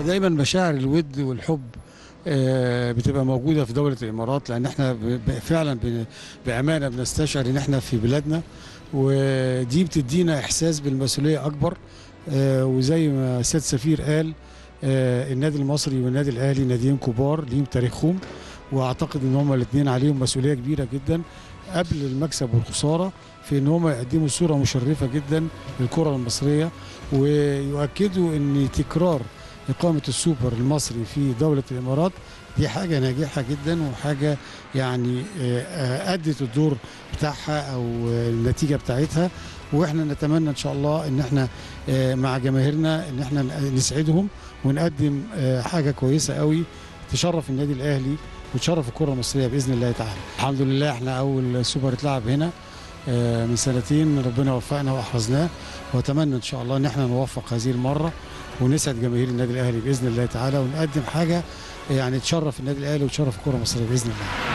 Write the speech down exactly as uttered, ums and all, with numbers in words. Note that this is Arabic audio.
دايما مشاعر الود والحب آه، بتبقى موجوده في دوله الامارات، لان احنا ب- ب- فعلا ب- بامانه بنستشعر ان احنا في بلادنا، ودي بتدينا احساس بالمسؤوليه اكبر. آه، وزي ما سيد سفير قال، آه، النادي المصري والنادي الاهلي ناديين كبار ليهم تاريخهم، واعتقد ان هما الاثنين عليهم مسؤوليه كبيره جدا قبل المكسب والخساره، في ان هما يقدموا صوره مشرفه جدا للكره المصريه، ويؤكدوا ان تكرار إقامة السوبر المصري في دولة الإمارات دي حاجة ناجحة جدا، وحاجة يعني آه، آه، أدت الدور بتاعها أو آه، النتيجة بتاعتها. وإحنا نتمنى إن شاء الله إن إحنا آه، مع جماهيرنا إن إحنا نسعدهم ونقدم آه، حاجة كويسة قوي تشرف النادي الأهلي وتشرف الكرة المصرية بإذن الله تعالى. الحمد لله إحنا أول سوبر اتلعب هنا آه، من سنتين، ربنا وفقنا وأحرزناه، وأتمنى إن شاء الله إن إحنا نوفق هذه المرة ونسعد جماهير النادي الاهلي باذن الله تعالى، ونقدم حاجه يعني تشرف النادي الاهلي وتشرف الكره المصريه باذن الله.